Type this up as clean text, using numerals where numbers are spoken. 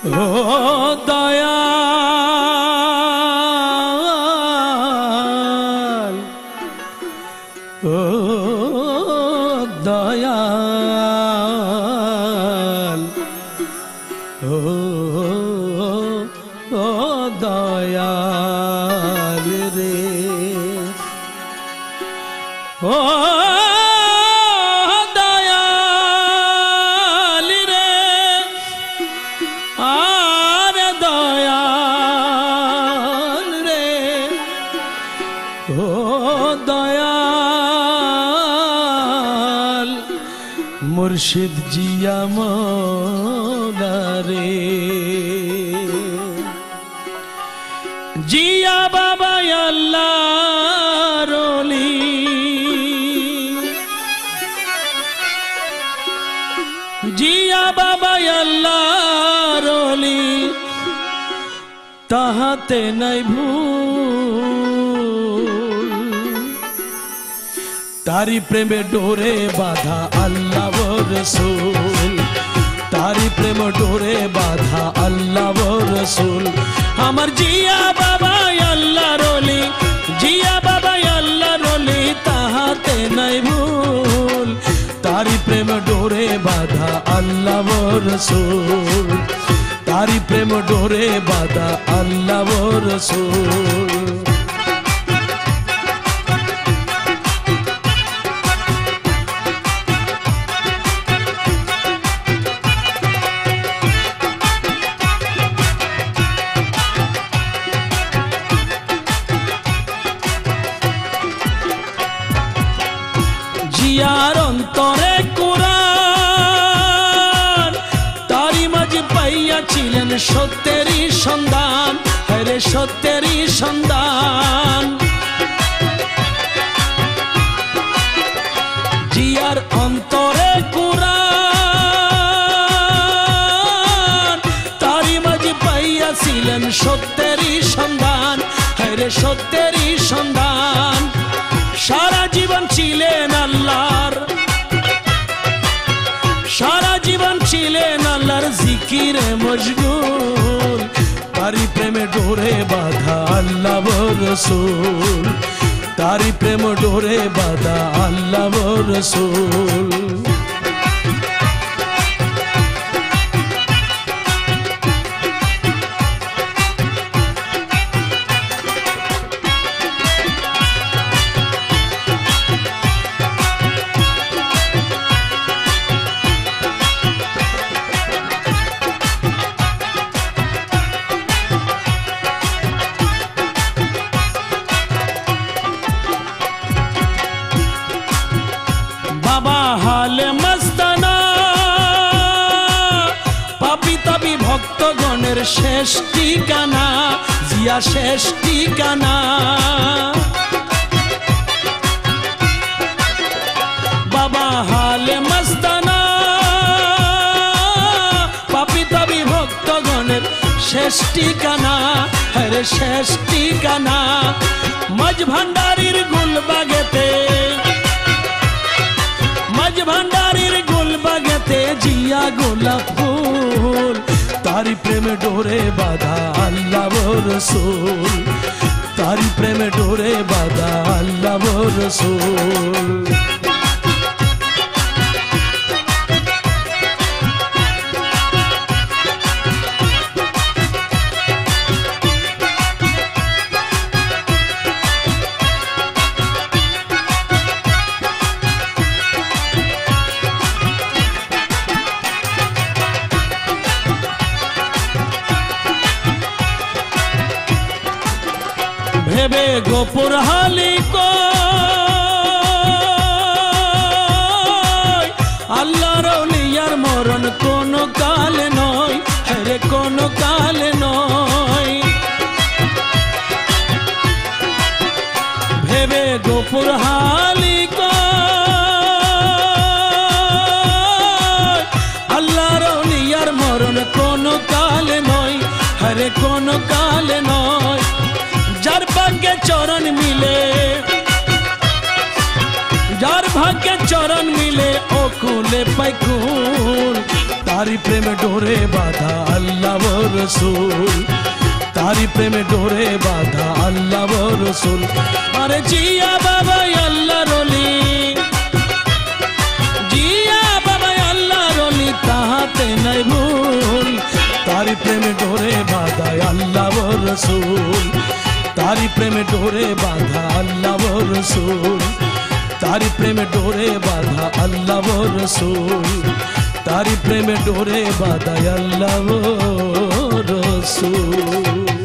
ও দয়াল, ও দয়াল, ও দয়াল রে, ও দয়াল রে, আরে দয়াল রে, ও দয়াল মুর্শিদ জিয়া মৌলা রে, জিয়া বাবা আল্লাহর ওলি, জিয়া বাবা আল্লাহর ওলি, তাহাতে নাই ভুল, তারি প্রেমে ডোরে বাঁধা আল্লাহ রাসূল, তারি প্রেম ডোরে বাঁধা আল্লাহ রাসূল, আমার জিয়া বাবা আল্লাহর ওলি, জিয়া বাবা আল্লাহর ওলি, তাহাতে নাই ভুল, তারি প্রেম ডোরে বাঁধা আল্লাহ রাসূল, তারি প্রেম ডোরে বাঁধা আল্লাহ রাসূল। জিয়ার অন্তরে কুরআন, তারি মাঝে পাইয়াছিলেন সত্যেরই সন্ধান, হরে সত্যেরই সন্ধান। জিয়ার অন্তরে কুরআন, তারি মাঝে পাইয়াছিলেন সত্যেরই সন্ধান, হরে সত্যেরই সন্ধান। সারা জীবন ছিলেন আল্লাহর, সারা জীবন ছিলেন আল্লাহর জিকিরে মশগুল, তারি প্রেমে ডোরে বাঁধা আল্লাহ রাসূল, তারি প্রেম ডোরে বাঁধা আল্লাহ রাসূল। বাবা হালে মস্তানা, পাপী তাপী ভক্তগণের শেষ ঠিকানা, জিয়া শেষ ঠিকানা। বাবা হালে মস্তানা, পাপী তাপী ভক্তগণের শেষ ঠিকানা, হরে শেষ ঠিকানা। মাঝ ভান্ডারীর গুলবাগেতে, মাঝ ভান্ডারীর গুলবাগেতে জিয়া গোলাপ ফুল, তারি প্রেমে ডোরে বাঁধা আল্লাহ রাসূল, তারি প্রেমে ডোরে বাঁধা আল্লাহ রাসূল। ভেবে গোপুর হালি কই, আল্লাহর ওলিয়ার মরণ কোন কালে নয়, হরে কোন কালে নয়। ভেবে গোপুর হালি কই, আল্লাহর ওলিয়ার মরণ কোন কালে নয়, হরে কোন কালে নয়। যার ভাগ্যে চরণ মিলে, যার ভাগ্যে চরণ মিলে ও কুলে পাইকুল তারি প্রেমে ডোরে বাঁধা আল্লাহ ও রসুল তারি প্রেমে ডোরে বাঁধা আল্লাহ ও রসুল আরে জিয়া বাবা আল্লাহ রলি জিয়া বাবা আল্লাহ রলি তাহাতে নাই ভুল তারি প্রেমে ডোরে বাঁধা আল্লাহ ও রসুল तारी प्रेम डोरे बाधा अल्लाह वो रसूल तारी प्रेम डोरे बाधा अल्लाह वो रसूल तारी प्रेम डोरे बाधा अल्लाह वो रसूल।